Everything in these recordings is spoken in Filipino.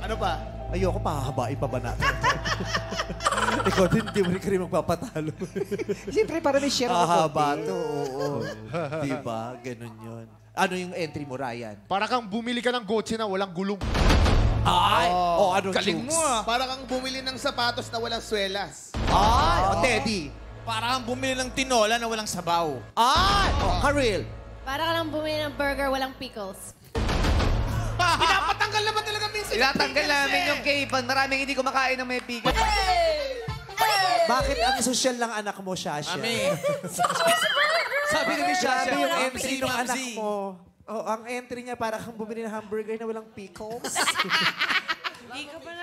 Ano pa? Ayoko, pahahabain pa ba natin? Ikaw din, di mo rin kayo magpapatalo. Siyempre, para may share ako. Hahaba to, oo. Diba? Ganun yun. Ano yung entry mo, Ryan? Para kang bumili ka ng gotse na walang gulong. Ay! Oh, ano, Galing Chooks? mo ah. Para kang bumili ng sapatos na walang swelas. Ay! Oh, Teddy. Para kang bumili ng tinola na walang sabaw. Ay! Oh, Karil. Para ka lang bumili ng burger, walang pickles. Pinapatanggal na ba talaga minsan? Tinatanggal namin yung cave. Maraming hindi kumakain ng may pickle. Bakit ang sosyal ng anak mo, Shasha? Mami. Sabi ni Miss Shasha, Sabi yung ang entry ng anak mo. Oh, ang entry niya para kang bumili ng hamburger na walang pickles. Hindi ka pa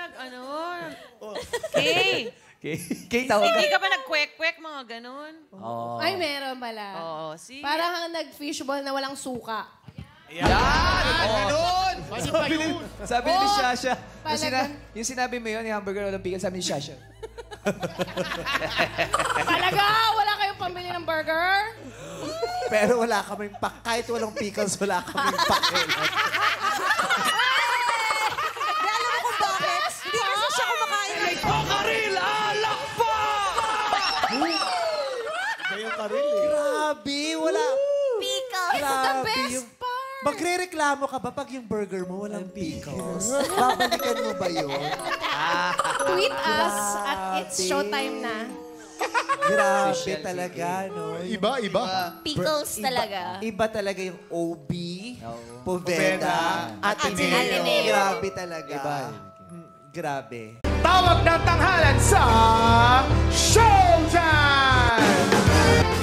Kay, Kay tawag hindi ka pa nag-kwek-kwek, mga ganun. Ay, meron pala. Oo, sige. Para kang nag-fishball na walang suka. Yan! Ganun! Sabi ni Miss Shasha, Palagan. yung sinabi mo yun, yung hamburger walang pickle, sabi ni Shasha. Talaga? Wala kayong pambili ng burger? Pero wala kaming kahit walang pickles, wala kaming pakilan. Alam mo kung bakit? Hindi kasi siya kumakain ng Karil, alak pa! Grabe, wala. pickle. It's the Grabe best yung... part. Magre-reklamo ka ba pag yung burger mo walang pickles? Babalikan mo ba yun? Tweet us at it's showtime na. Grabe talaga, no? Iba. Pickles talaga. Iba talaga yung OB, Poveda, Ateneo. Ateneo. Grabe talaga. Grabe. Tawag ng tanghalan sa Showtime!